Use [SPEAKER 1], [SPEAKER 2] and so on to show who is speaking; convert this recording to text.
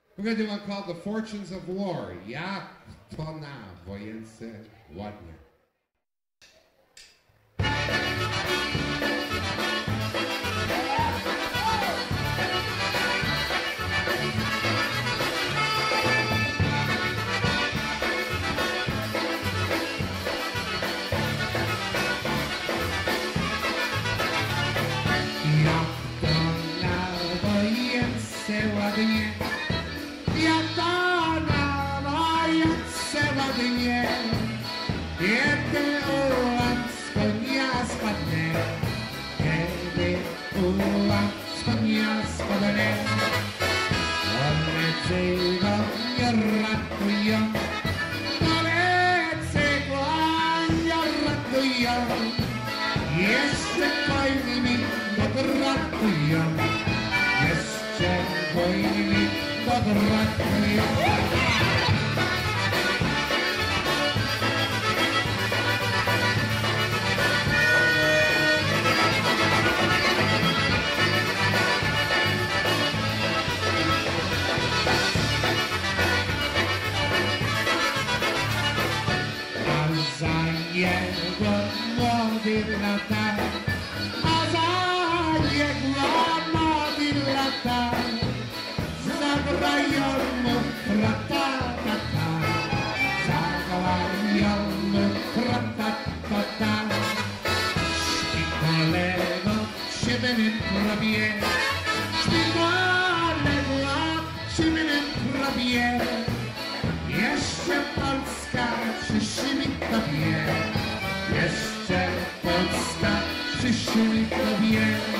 [SPEAKER 1] We're going to do one called The Fortunes of War. Jak to na wojence ładnie.
[SPEAKER 2] Jak to na wojence ładnie. Jak to na wojence ładnie, kiedy ułam z konia spadnie, kiedy ułam z konia spadnie, koledzy go nie ratują, koledzy go nie ratują, jeszcze wojny mi podratują, jeszcze wojny mi podratują. A za jego młody lata, a za jego młody lata, zagrają mu tra-ta-ta-ta, zagrają mu tra-ta-ta-ta. Śpi kolego, siebie prawie, śpi kolego, siebie prawie. Jeszcze Polska przy mi tobie, jeszcze Polska przy mi tobie.